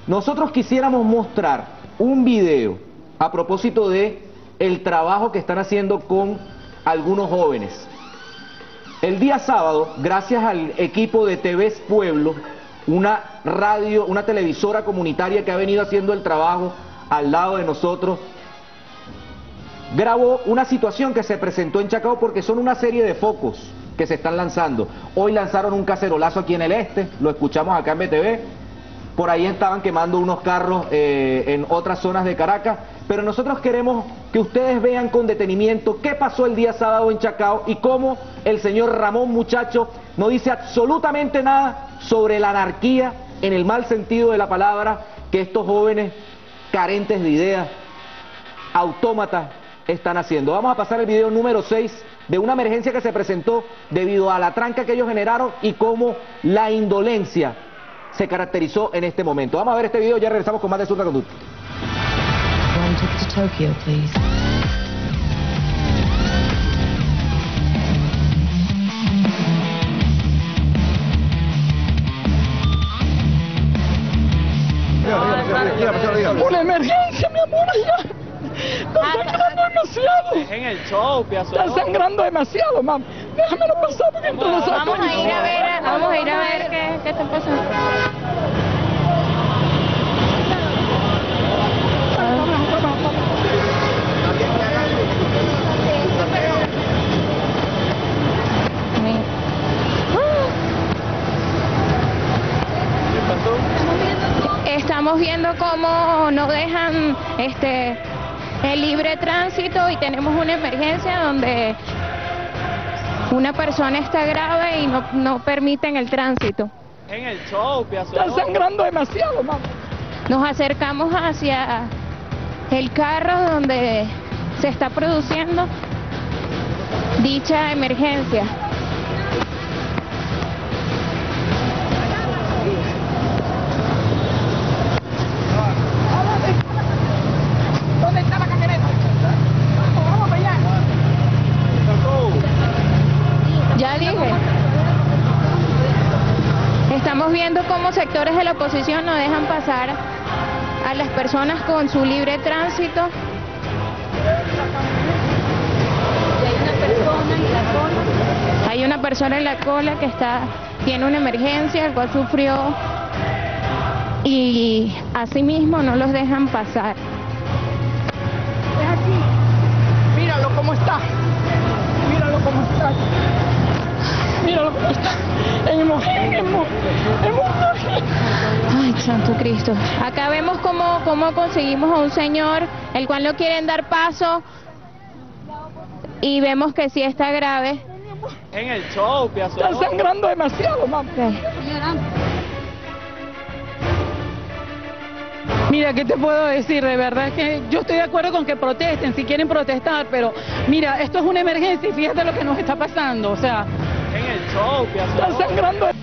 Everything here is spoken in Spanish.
Nosotros quisiéramos mostrar un video a propósito de el trabajo que están haciendo con algunos jóvenes. El día sábado, gracias al equipo de TV's Pueblo, una radio, una televisora comunitaria que ha venido haciendo el trabajo al lado de nosotros, grabó una situación que se presentó en Chacao porque son una serie de focos que se están lanzando. Hoy lanzaron un cacerolazo aquí en el este, lo escuchamos acá en BTV, por ahí estaban quemando unos carros en otras zonas de Caracas, pero nosotros queremos que ustedes vean con detenimiento qué pasó el día sábado en Chacao y cómo el señor Ramón Muchacho no dice absolutamente nada sobre la anarquía, en el mal sentido de la palabra, que estos jóvenes carentes de ideas, autómatas, están haciendo. Vamos a pasar el video número 6 de una emergencia que se presentó debido a la tranca que ellos generaron y cómo la indolencia se caracterizó en este momento. Vamos a ver este video, ya regresamos con más de Zurda Conducta. One ticket to Tokyo, please. Una emergencia, mi amor, allá. Está sangrando demasiado. En el show, Piazzolla. Está sangrando demasiado, mamá. Déjamelo pasar porque entonces... Vamos a ir a ver qué está pasando. Estamos viendo cómo no dejan el libre tránsito y tenemos una emergencia donde una persona está grave y no permiten el tránsito. En el show, Piazzolla. Está sangrando demasiado, mamá. Nos acercamos hacia el carro donde se está produciendo dicha emergencia. ¿Dónde está la camioneta? Vamos para allá. Ya dije. Estamos viendo cómo sectores de la oposición no dejan pasar a las personas con su libre tránsito. Hay una persona en la cola que tiene una emergencia, el cual sufrió, y asimismo no los dejan pasar. Es aquí. Míralo cómo está. Míralo cómo está. Míralo cómo está. Ay, santo Cristo. Acá vemos cómo conseguimos a un señor, el cual no quieren dar paso, y vemos que sí está grave. En el show, Piazzolla. Está sangrando demasiado, mamá. Okay. Mira, ¿qué te puedo decir? De verdad que yo estoy de acuerdo con que protesten, si quieren protestar, pero mira, esto es una emergencia y fíjate lo que nos está pasando, o sea... En el show, Piazzolla. Está sangrando.